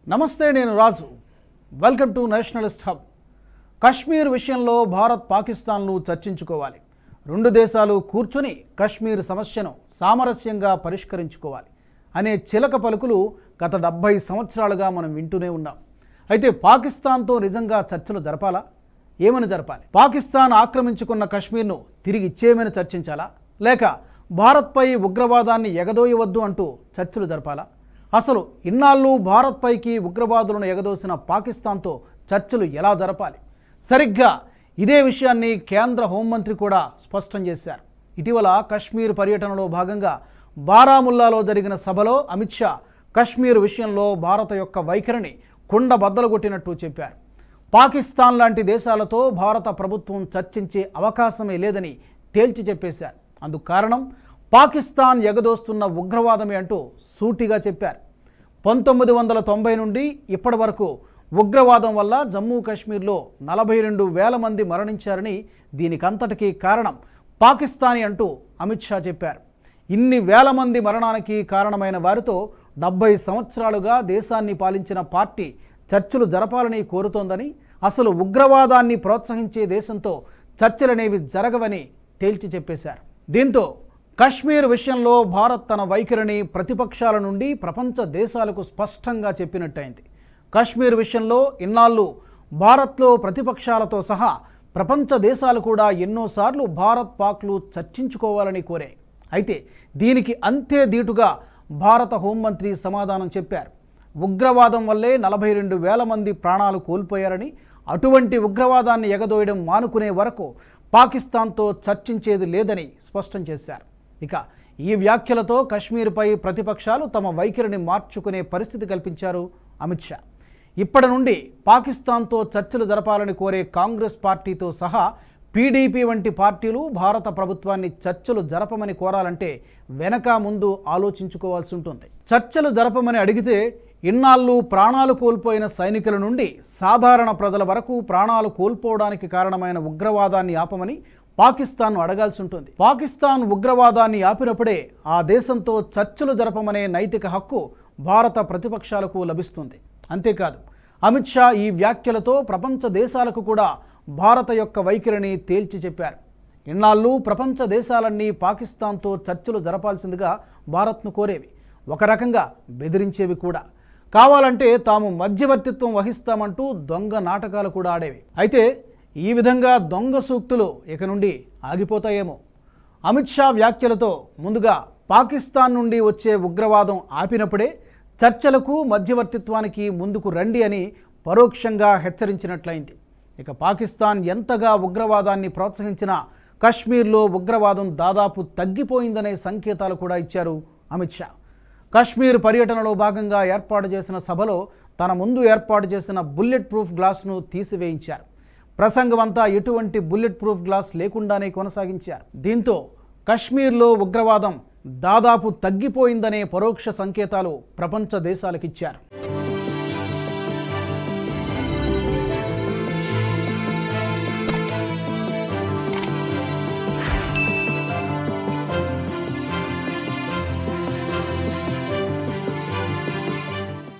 నమస్తే, నేను Raju. Welcome to nationalist hub. Kashmir విషయంలో భారత్ పాకిస్తాన్లు చర్చించుకోవాలి. రెండు దేశాలు కూర్చొని కశ్మీర్ సమస్యను సామరస్యంగా పరిష్కరించుకోవాలి అనే చిలక పలుకులు గత 70 సంవత్సరాలుగా మనం వింటూనే ఉన్నాం. అయితే పాకిస్తాన్తో నిజంగా చర్చలు జరపాలా? ఏమని జరపాలి? పాకిస్తాన్ ఆక్రమించుకున్న కశ్మీర్ను తిరిగి ఇచ్చేయమని చర్చించాలా, లేక భారత్పై ఉగ్రవాదాన్ని ఎగదోయవద్దు అంటూ చర్చలు జరపాలా? అసలు ఇన్నాళ్ళు భారత్పైకి ఉగ్రవాదులను ఎగదోసిన పాకిస్తాన్తో చర్చలు ఎలా జరపాలి? సరిగ్గా ఇదే విషయాన్ని కేంద్ర హోంమంత్రి కూడా స్పష్టం చేశారు. ఇటీవల కశ్మీర్ పర్యటనలో భాగంగా బారాముల్లాలో జరిగిన సభలో అమిత్ షా కశ్మీర్ విషయంలో భారత యొక్క వైఖరిని కుండబద్దలు కొట్టినట్టు చెప్పారు. పాకిస్తాన్ లాంటి దేశాలతో భారత ప్రభుత్వం చర్చించే అవకాశమే లేదని తేల్చి చెప్పేశారు. అందుకు కారణం పాకిస్తాన్ ఎగదోస్తున్న ఉగ్రవాదమే అంటూ సూటిగా చెప్పారు. 1990 నుండి ఇప్పటి వరకు ఉగ్రవాదం వల్ల జమ్మూ కాశ్మీర్లో 42,000 మంది మరణించారని, దీనికంతటికీ కారణం పాకిస్తానీ అంటూ అమిత్ షా చెప్పారు. ఇన్ని వేల మంది మరణానికి కారణమైన వారితో 70 సంవత్సరాలుగా దేశాన్ని పాలించిన పార్టీ చర్చలు జరపాలని కోరుతోందని, అసలు ఉగ్రవాదాన్ని ప్రోత్సహించే దేశంతో చర్చలనేవి జరగవని తేల్చి చెప్పేశారు. దీంతో కశ్మీర్ విషయంలో భారత్ తన వైఖరిని ప్రతిపక్షాల నుండి ప్రపంచ దేశాలకు స్పష్టంగా చెప్పినట్టయింది. కశ్మీర్ విషయంలో ఇన్నాళ్ళు భారత్లో ప్రతిపక్షాలతో సహా ప్రపంచ దేశాలు కూడా ఎన్నోసార్లు భారత్ పాక్లు చర్చించుకోవాలని కోరాయి. అయితే దీనికి అంతే ధీటుగా భారత హోంమంత్రి సమాధానం చెప్పారు. ఉగ్రవాదం వల్లే 42,000 మంది ప్రాణాలు కోల్పోయారని, అటువంటి ఉగ్రవాదాన్ని ఎగదోయడం మానుకునే వరకు పాకిస్తాన్తో చర్చించేది లేదని స్పష్టం చేశారు. ఇక ఈ వ్యాఖ్యలతో కశ్మీర్పై ప్రతిపక్షాలు తమ వైఖరిని మార్చుకునే పరిస్థితి కల్పించారు అమిత్ షా. ఇప్పటి నుండి పాకిస్తాన్తో చర్చలు జరపాలని కోరే కాంగ్రెస్ పార్టీతో సహా పీడీపీ వంటి పార్టీలు భారత ప్రభుత్వాన్ని చర్చలు జరపమని కోరాలంటే వెనక ముందు ఆలోచించుకోవాల్సి ఉంటుంది. చర్చలు జరపమని అడిగితే ఇన్నాళ్ళు ప్రాణాలు కోల్పోయిన సైనికుల నుండి సాధారణ ప్రజల వరకు ప్రాణాలు కోల్పోవడానికి కారణమైన ఉగ్రవాదాన్ని ఆపమని పాకిస్తాన్ను అడగాల్సి ఉంటుంది. పాకిస్తాన్ ఉగ్రవాదాన్ని ఆపినప్పుడే ఆ దేశంతో చర్చలు జరపమనే నైతిక హక్కు భారత ప్రతిపక్షాలకు లభిస్తుంది. అంతేకాదు, అమిత్ షా ఈ వ్యాఖ్యలతో ప్రపంచ దేశాలకు కూడా భారత యొక్క వైఖరిని తేల్చి చెప్పారు. ఇన్నాళ్ళు ప్రపంచ దేశాలన్నీ పాకిస్తాన్తో చర్చలు జరపాల్సిందిగా భారత్ను కోరేవి, ఒక రకంగా బెదిరించేవి కూడా. కావాలంటే తాము మధ్యవర్తిత్వం వహిస్తామంటూ దొంగ నాటకాలు కూడా ఆడేవి. అయితే ఈ విధంగా దొంగ సూక్తులు ఇక నుండి ఆగిపోతాయేమో. అమిత్ షా వ్యాఖ్యలతో ముందుగా పాకిస్తాన్ నుండి వచ్చే ఉగ్రవాదం ఆపినప్పుడే చర్చలకు మధ్యవర్తిత్వానికి ముందుకు రండి అని పరోక్షంగా హెచ్చరించినట్లయింది. ఇక పాకిస్తాన్ ఎంతగా ఉగ్రవాదాన్ని ప్రోత్సహించినా కశ్మీర్లో ఉగ్రవాదం దాదాపు తగ్గిపోయిందనే సంకేతాలు కూడా ఇచ్చారు అమిత్ షా. కశ్మీర్ పర్యటనలో భాగంగా ఏర్పాటు చేసిన సభలో తన ముందు ఏర్పాటు చేసిన బుల్లెట్ ప్రూఫ్ గ్లాస్ను తీసివేయించారు. ప్రసంగమంతా ఎటువంటి బుల్లెట్ ప్రూఫ్ గ్లాస్ లేకుండానే కొనసాగించారు. దీంతో కశ్మీర్లో ఉగ్రవాదం దాదాపు తగ్గిపోయిందనే పరోక్ష సంకేతాలు ప్రపంచ దేశాలకిచ్చారు.